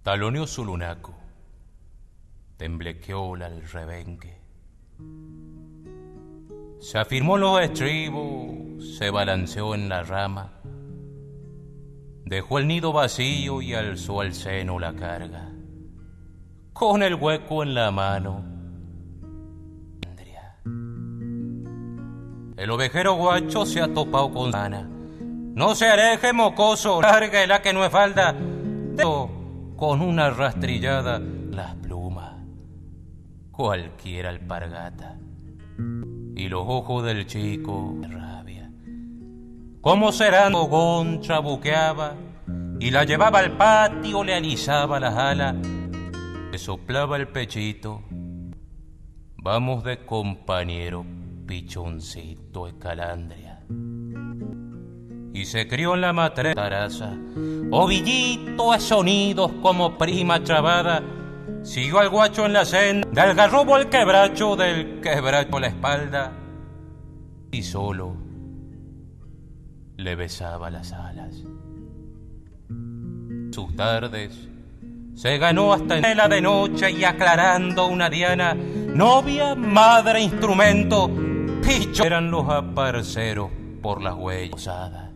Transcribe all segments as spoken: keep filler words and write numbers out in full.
Taloneó su lunaco, temblequeóla el rebenque. Se afirmó los estribos, se balanceó en la rama, dejó el nido vacío y alzó al seno la carga. Con el hueco en la mano, el ovejero guacho se ha topado con Ana. No se aleje, mocoso, larga la que no es falda. Con una rastrillada las plumas, cualquiera alpargata. Y los ojos del chico de rabia. ¿Cómo será? Mogón trabuqueaba y la llevaba al patio, le alisaba las alas, le soplaba el pechito. Vamos de compañero, pichoncito Escalandria. Y se crió en la matrona taraza, ovillito a sonidos como prima chavada. Siguió al guacho en la senda, del garrobo al quebracho, del quebracho a la espalda, y solo le besaba las alas. Sus tardes se ganó hasta en la de noche y aclarando una diana, novia, madre, instrumento, picho eran los aparceros por las huellas osadas.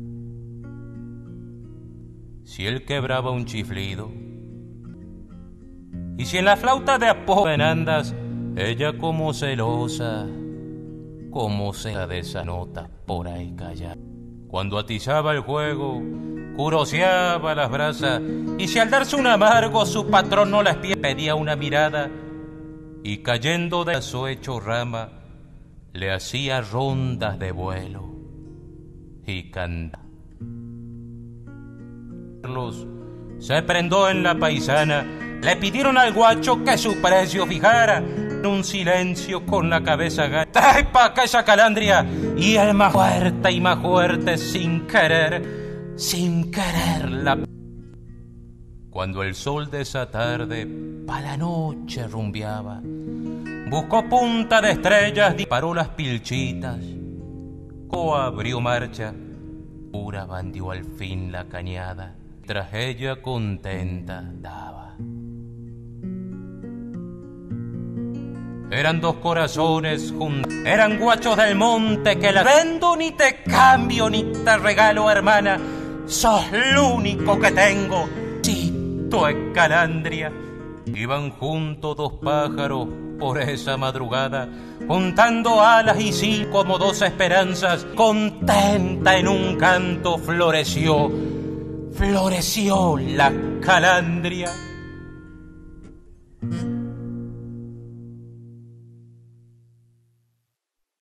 Si él quebraba un chiflido, y si en la flauta de apoyo en andas, ella como celosa, como sea de esa nota por ahí callada. Cuando atizaba el juego, curoseaba las brasas, y si al darse un amargo su patrón no la espía, pedía una mirada, y cayendo de su hecho rama, le hacía rondas de vuelo y cantaba. Se prendó en la paisana, le pidieron al guacho que su precio fijara. En un silencio con la cabeza gata, ¡trae pa' acá esa calandria! Y el más fuerte y más fuerte sin querer, sin quererla. Cuando el sol de esa tarde pa' la noche rumbeaba, buscó punta de estrellas, disparó las pilchitas, o abrió marcha, pura bandió al fin la cañada, tras ella contenta daba. Eran dos corazones juntos, eran guachos del monte que la vendo ni te cambio ni te regalo, hermana, sos lo único que tengo, Chito Escalandria. Iban juntos dos pájaros por esa madrugada, juntando alas y sí como dos esperanzas, contenta en un canto floreció, floreció la calandria.